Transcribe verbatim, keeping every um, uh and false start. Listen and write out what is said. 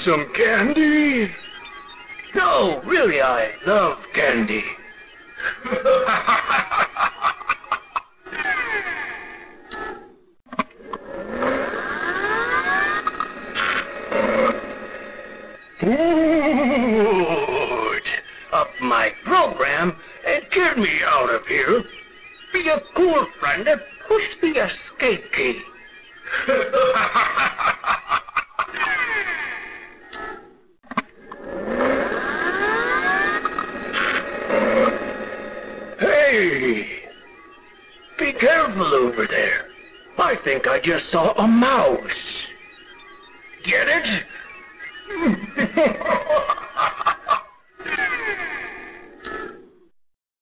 some candy? No, really, I love candy. Good. Up my program and get me out of here. Be a cool friend and push the escape key. Hey! Be careful over there. I think I just saw a mouse. Get it?